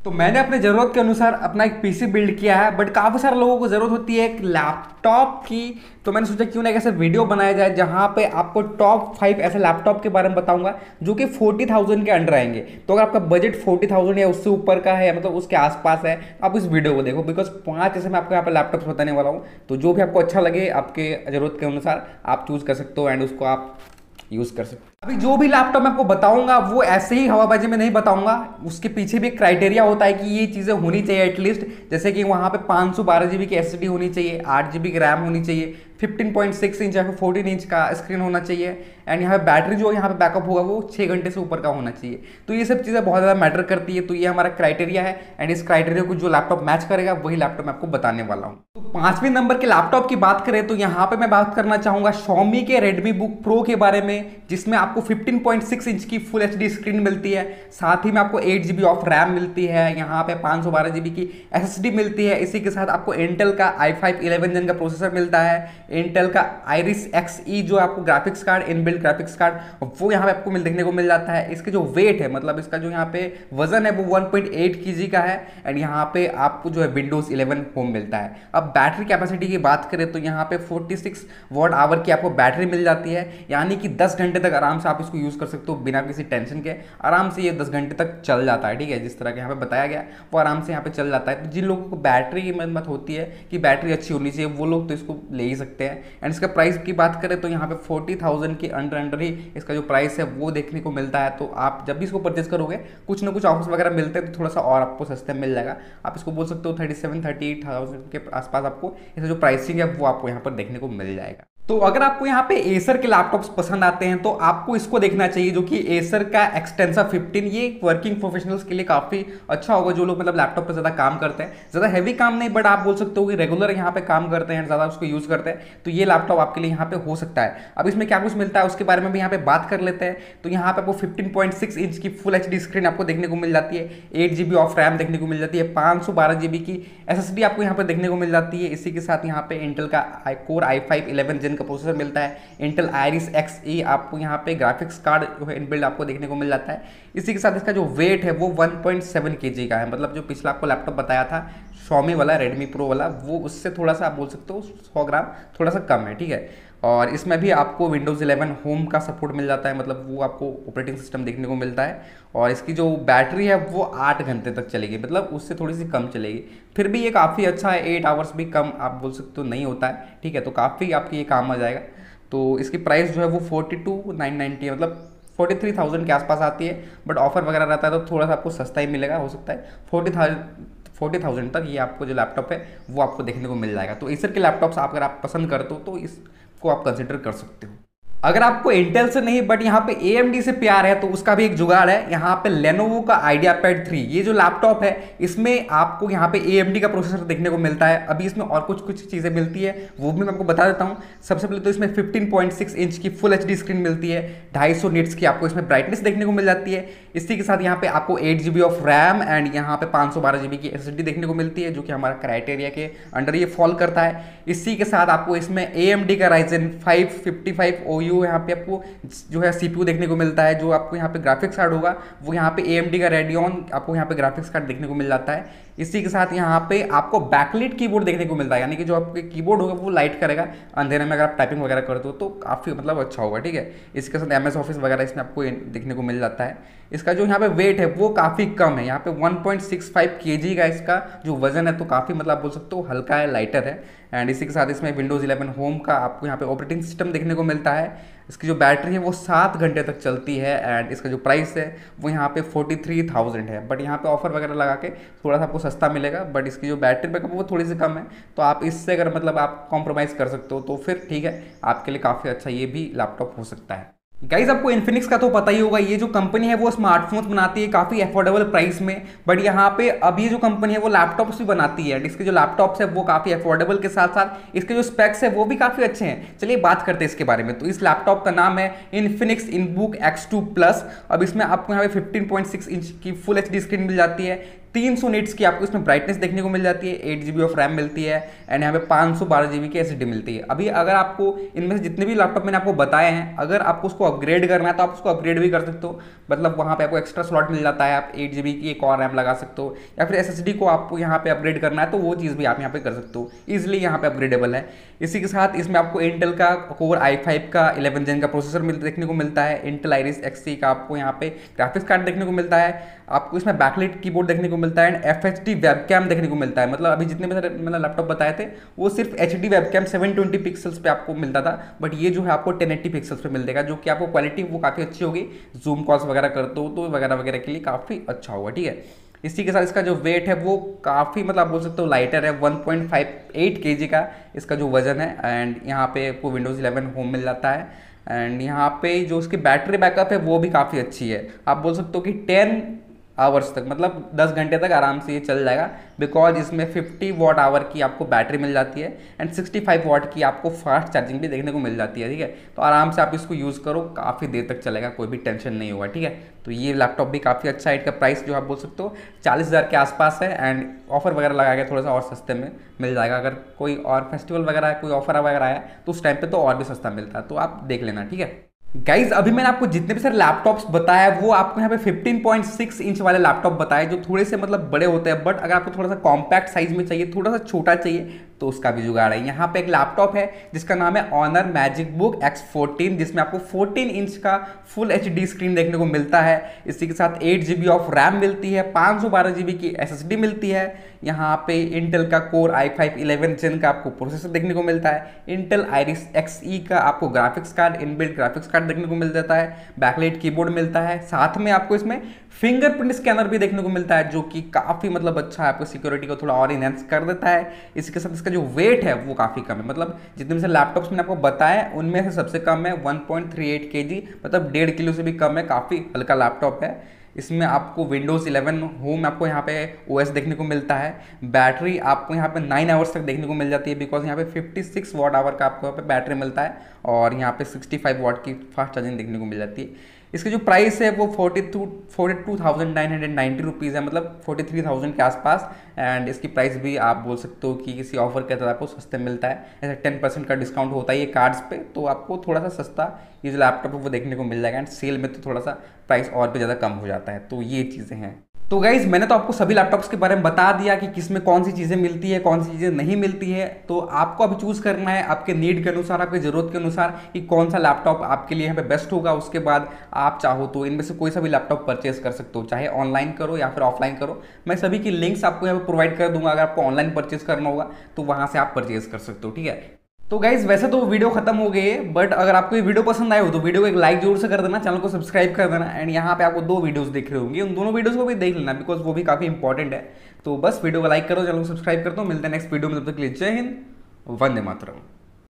तो मैंने अपने ज़रूरत के अनुसार अपना एक पीसी बिल्ड किया है, बट काफ़ी सारे लोगों को ज़रूरत होती है एक लैपटॉप की। तो मैंने सोचा क्यों ना एक ऐसा वीडियो बनाया जाए जहां पे आपको टॉप 5 ऐसे लैपटॉप के बारे में बताऊंगा जो कि 40,000 के अंडर आएंगे। तो अगर आपका बजट 40,000 या उससे ऊपर का है, मतलब उसके आसपास है, तो आप इस वीडियो को देखो, बिकॉज 5 ऐसे मैं आपको यहाँ पे लैपटॉप्स बताने वाला हूँ। तो जो भी आपको अच्छा लगे आपके ज़रूरत के अनुसार आप चूज़ कर सकते हो एंड उसको आप यूज कर सकते हो। अभी जो भी लैपटॉप मैं आपको बताऊंगा वो ऐसे ही हवाबाजी में नहीं बताऊंगा, उसके पीछे भी एक क्राइटेरिया होता है कि ये चीजें होनी चाहिए एटलीस्ट। जैसे कि वहां पे 512 GB की एसएसडी होनी चाहिए, 8 GB की रैम होनी चाहिए, 15.6 इंच या फिर 14 इंच का स्क्रीन होना चाहिए, एंड यहाँ पे बैटरी जो यहाँ पे बैकअप होगा वो 6 घंटे से ऊपर का होना चाहिए। तो ये सब चीज़ें बहुत ज़्यादा मैटर करती है। तो ये हमारा क्राइटेरिया है एंड इस क्राइटेरिया को जो लैपटॉप मैच करेगा वही लैपटॉप मैं आपको बताने वाला हूँ। तो 5वें नंबर के लैपटॉप की बात करें तो यहाँ पे मैं बात करना चाहूँगा Xiaomi के Redmi Book Pro के बारे में, जिसमें आपको 15.6 इंच की फुल एचडी स्क्रीन मिलती है, साथ ही में आपको 8 GB ऑफ रैम मिलती है, यहाँ पे 512 GB की एसएसडी मिलती है। इसी के साथ आपको इंटेल का i5 11 जेन का प्रोसेसर मिलता है, इंटेल का Iris Xe जो आपको graphics card, inbuilt graphics card वो यहाँ पे आपको देखने को मिल जाता है। इसके जो वेट है, मतलब इसका जो यहाँ पे वजन है वो 1.8 kg का है, एंड यहाँ पे आपको जो है Windows 11 होम मिलता है। अब बैटरी कैपेसिटी की बात करें तो यहाँ पे 46 वॉट आवर की आपको बैटरी मिल जाती है, यानी कि 10 घंटे तक आराम से आप इसको यूज़ कर सकते हो बिना किसी टेंशन के। आराम से ये 10 घंटे तक चल जाता है, ठीक है। जिस तरह के यहाँ पे बताया गया वो आराम से यहाँ पे चल जाता है। तो जिन लोगों को बैटरी की मत होती है कि बैटरी अच्छी होनी चाहिए, वो लोग तो इसको ले ही सकते हैं। एंड इसका प्राइस की बात करें तो यहाँ पे 40,000 के अंडर ही इसका जो प्राइस है वो देखने को मिलता है। तो आप जब भी इसको परचेज करोगे कुछ ना कुछ ऑफर्स वगैरह मिलते हैं तो थोड़ा सा और आपको सस्ते में मिल जाएगा। आप इसको बोल सकते हो 37-38,000 के आसपास आपको इसका जो प्राइसिंग है वो आपको यहाँ पर देखने को मिल जाएगा। तो अगर आपको यहाँ पे एसर के लैपटॉप्स पसंद आते हैं तो आपको इसको देखना चाहिए, जो कि एसर का एक्सटेंसा 15। ये वर्किंग प्रोफेशनल्स के लिए काफ़ी अच्छा होगा, जो लोग मतलब लैपटॉप पे ज़्यादा काम करते हैं, ज़्यादा हैवी काम नहीं, बट आप बोल सकते हो कि रेगुलर यहाँ पे काम करते हैं, ज़्यादा उसको यूज़ करते हैं, तो ये लैपटॉप आपके लिए यहाँ पे हो सकता है। अब इसमें क्या कुछ मिलता है उसके बारे में भी यहाँ पे बात कर लेते हैं। तो यहाँ पे आपको 15.6 इंच की फुल एचडी स्क्रीन आपको देखने को मिल जाती है, 8 GB ऑफ रैम देखने को मिल जाती है, 512 GB की एसएसडी आपको यहाँ पे देखने को मिल जाती है। इसी के साथ यहाँ पे इंटेल का कोर i5 11 जेन का प्रोसेसर मिलता है, इंटेल Iris Xe आपको यहाँ पे ग्राफिक्स कार्ड जो है इनबिल्ड आपको देखने को मिल जाता है। इसी के साथ इसका जो वेट है वो 1.7 kg का है, मतलब जो पिछला आपको लैपटॉप बताया था Xiaomi वाला Redmi Pro वाला, वो उससे थोड़ा सा आप बोल सकते हो 100 ग्राम थोड़ा सा कम है, ठीक है। और इसमें भी आपको Windows 11 होम का सपोर्ट मिल जाता है, मतलब वो आपको ऑपरेटिंग सिस्टम देखने को मिलता है। और इसकी जो बैटरी है वो 8 घंटे तक चलेगी, मतलब उससे थोड़ी सी कम चलेगी, फिर भी ये काफ़ी अच्छा है। 8 आवर्स भी कम आप बोल सकते हो नहीं होता है, ठीक है। तो काफ़ी आपकी ये काम आ जाएगा। तो इसकी प्राइस जो है वो 42,990 है, मतलब 43,000 के आसपास आती है, बट ऑफर वगैरह रहता है तो थोड़ा सा आपको सस्ता ही मिलेगा, हो सकता है 40,000 तक ये आपको जो लैपटॉप है वो आपको देखने को मिल जाएगा। तो एसर के लैपटॉप्स अगर आप पसंद करते हो तो इसको आप कंसिडर कर सकते हो। अगर आपको इंटेल से नहीं बट यहाँ पे AMD से प्यार है तो उसका भी एक जुगाड़ है। यहाँ पे Lenovo का IdeaPad 3 ये जो लैपटॉप है इसमें आपको यहाँ पे AMD का प्रोसेसर देखने को मिलता है। अभी इसमें और कुछ चीज़ें मिलती है वो भी मैं आपको बता देता हूँ। सबसे पहले तो इसमें 15.6 इंच की फुल एचडी स्क्रीन मिलती है, 250 निट्स की आपको इसमें ब्राइटनेस देखने को मिल जाती है। इसी के साथ यहाँ पे आपको 8 GB ऑफ रैम एंड यहाँ पे 512 GB की एसएसडी देखने को मिलती है, जो कि हमारा क्राइटेरिया के अंडर ये फॉल करता है। इसी के साथ आपको इसमें AMD का Ryzen 5 55OU यहाँ पे आपको जो है CPU देखने को मिलता है। जो आपको यहाँ पे ग्राफिक्स कार्ड होगा वो यहाँ पे AMD का Radeon आपको यहाँ पे ग्राफिक्स कार्ड देखने को मिल जाता है। इसी के साथ यहाँ पे आपको बैकलिट कीबोर्ड देखने को मिलता है, यानी कि जो आपके कीबोर्ड होगा वो लाइट करेगा अंधेरे में अगर आप टाइपिंग वगैरह करते हो तो काफ़ी मतलब अच्छा होगा, ठीक है। इसके साथ MS ऑफिस वगैरह इसमें आपको देखने को मिल जाता है। इसका जो यहाँ पे वेट है वो काफ़ी कम है, यहाँ पे 1.65 kg का इसका जो वजन है, तो काफ़ी मतलब बोल सकते हो हल्का है, लाइटर है। एंड इसी के साथ इसमें Windows 11 होम का आपको यहाँ पे ऑपरेटिंग सिस्टम देखने को मिलता है। इसकी जो बैटरी है वो 7 घंटे तक चलती है एंड इसका जो प्राइस है वो यहाँ पे 43,000 है, बट यहाँ पे ऑफर वगैरह लगा के थोड़ा सा आपको सस्ता मिलेगा। बट इसकी जो बैटरी बैकअप है वो थोड़ी सी कम है, तो आप इससे अगर मतलब आप कॉम्प्रोमाइज़ कर सकते हो तो फिर ठीक है, आपके लिए काफ़ी अच्छा ये भी लैपटॉप हो सकता है। गाइज आपको इन्फिनिक्स का तो पता ही होगा, ये जो कंपनी है वो स्मार्टफोन्स बनाती है काफ़ी अफोर्डेबल प्राइस में, बट यहाँ पे अब ये जो कंपनी है वो लैपटॉप्स भी बनाती है। इसके जो लैपटॉप्स है वो काफ़ी अफोर्डेबल के साथ साथ इसके जो स्पेक्स है वो भी काफ़ी अच्छे हैं। चलिए बात करते हैं इसके बारे में। तो इस लैपटॉप का नाम है इन्फिनिक्स इनबुक X2 प्लस। अब इसमें आपको यहाँ पे 15.6 इंच की फुल एचडी स्क्रीन मिल जाती है, 300 निट्स की आपको इसमें ब्राइटनेस देखने को मिल जाती है, 8 GB ऑफ रैम मिलती है एंड यहाँ पे 512 GB की एसएसडी मिलती है। अभी अगर आपको इनमें से जितने भी लैपटॉप मैंने आपको बताए हैं, अगर आपको उसको अपग्रेड करना है तो आप उसको अपग्रेड भी कर सकते हो, मतलब वहाँ पे आपको एक्स्ट्रा स्लॉट मिल जाता है, आप 8 GB की एक और रैम लगा सकते हो, या फिर एसएसडी को आपको यहाँ पे अपग्रेड करना है तो वो चीज़ भी आप यहाँ पे कर सकते हो, ईजिली यहाँ पे अपग्रेडेबल है। इसी के साथ इसमें आपको इंटेल का कोर i5 का 11 जेन का प्रोसेसर देखने को मिलता है, इंटेल आइरिस XE का आपको यहाँ पे ग्राफिक्स कार्ड देखने को मिलता है, आपको इसमें बैकलाइट कीबोर्ड देखने को मिलता है एंड FHD वेबकैम देखने को मिलता है। मतलब अभी जितने मैंने लैपटॉप बताए थे वो सिर्फ HD वेबकैम 720 पिक्सल्स पे आपको मिलता था, बट ये जो है आपको 1080 पिक्सल्स पे मिल देगा, जो कि आपको क्वालिटी वो काफ़ी अच्छी होगी, जूम कॉल्स वगैरह करते हो तो वगैरह वगैरह के लिए काफ़ी अच्छा होगा, ठीक है। इसी के साथ इसका जो वेट है वो काफ़ी मतलब आप बोल सकते हो लाइटर है, 1.58 kg का इसका जो वजन है एंड यहाँ पे आपको विंडोज़ 11 होम मिल जाता है एंड यहाँ पे जो उसकी बैटरी बैकअप है वो भी काफ़ी अच्छी है। आप बोल सकते हो कि 10 आवर्स तक, मतलब 10 घंटे तक आराम से ये चल जाएगा, बिकॉज इसमें 50 वॉट आवर की आपको बैटरी मिल जाती है एंड 65 वॉट की आपको फास्ट चार्जिंग भी देखने को मिल जाती है, ठीक है। तो आराम से आप इसको यूज़ करो, काफ़ी देर तक चलेगा, कोई भी टेंशन नहीं होगा, ठीक है। तो ये लैपटॉप भी काफ़ी अच्छा है, इसका प्राइस जो आप बोल सकते हो 40,000 के आसपास है एंड ऑफर वगैरह लगा के थोड़ा सा और सस्ते में मिल जाएगा। अगर कोई और फेस्टिवल वगैरह कोई ऑफर वगैरह आया तो उस टाइम पे तो और भी सस्ता मिलता है, तो आप देख लेना, ठीक है। गाइज अभी मैंने आपको जितने भी सारे लैपटॉप्स बताया वो आपको यहाँ पे 15.6 इंच वाले लैपटॉप बताए, जो थोड़े से मतलब बड़े होते हैं, बट अगर आपको थोड़ा सा कॉम्पैक्ट साइज में चाहिए, थोड़ा सा छोटा चाहिए तो उसका भी जुगाड़ है। यहाँ पे एक लैपटॉप है जिसका नाम है ऑनर मैजिक बुक X14, जिसमें आपको 14 इंच का फुल HD स्क्रीन देखने को मिलता है। इसी के साथ 8 GB ऑफ रैम मिलती है, 512 GB की SSD मिलती है। यहाँ पे इंटेल का कोर i5 11 जेन का आपको प्रोसेसर देखने को मिलता है, इंटेल आइरिस XE का आपको graphics card, inbuilt graphics card देखने को मिल जाता है, बैकलाइट कीबोर्ड मिलता है, साथ में आपको इसमें फिंगरप्रिंट स्कैनर भी देखने को मिलता है, जो कि काफ़ी मतलब अच्छा है, आपको सिक्योरिटी को थोड़ा और इनहेंस कर देता है। इसके साथ इसका जो वेट है वो काफ़ी कम है, मतलब जितने से लैपटॉप्स मैंने आपको बताया उनमें से सबसे कम है 1.38 kg, मतलब 1.5 किलो से भी कम है, काफ़ी हल्का लैपटॉप है। इसमें आपको विंडोज़ 11 होम आपको यहाँ पे OS देखने को मिलता है। बैटरी आपको यहाँ पे 9 आवर्स तक देखने को मिल जाती है, बिकॉज यहाँ पे 56 वॉट आवर का आपको यहाँ पे बैटरी मिलता है और यहाँ पे 65 वॉट की फास्ट चार्जिंग देखने को मिल जाती है। इसकी जो प्राइस है वो 42,990 रुपीज़ है, मतलब 43,000 के आसपास एंड इसकी प्राइस भी आप बोल सकते हो कि किसी ऑफर के तहत आपको सस्ते मिलता है। ऐसे 10% का डिस्काउंट होता है ये कार्ड्स पे, तो आपको थोड़ा सा सस्ता ये जो लैपटॉप है वो देखने को मिल जाएगा एंड सेल में तो थोड़ा सा प्राइस और भी ज़्यादा कम हो जाता है। तो ये चीज़ें हैं। तो गाइज मैंने तो आपको सभी लैपटॉप्स के बारे में बता दिया कि किसमें कौन सी चीज़ें मिलती है, कौन सी चीज़ें नहीं मिलती है। तो आपको अभी चूज़ करना है आपके नीड के अनुसार, आपकी ज़रूरत के अनुसार कि कौन सा लैपटॉप आपके लिए यहाँ पे बेस्ट होगा। उसके बाद आप चाहो तो इनमें से कोई सा भी लैपटॉप परचेस कर सकते हो, चाहे ऑनलाइन करो या फिर ऑफलाइन करो। मैं सभी की लिंक्स आपको यहाँ पे प्रोवाइड कर दूंगा, अगर आपको ऑनलाइन परचेस करना होगा तो वहाँ से आप परचेस कर सकते हो, ठीक है। तो गाइज वैसे तो वीडियो खत्म हो गई है, बट अगर आपको ये वीडियो पसंद आए हो तो वीडियो को एक लाइक जरूर से कर देना, चैनल को सब्सक्राइब कर देना एंड यहाँ पे आपको 2 वीडियोस दिख रहे होंगे, उन दोनों वीडियोस को भी देख लेना बिकॉज वो भी काफ़ी इंपॉर्टेंट है। तो बस वीडियो को लाइक करो, चैनल को सब्सक्राइब कर दो, मिलते हैं नेक्स्ट वीडियो में, तब तक के लिए जय हिंद, वंदे मातरम।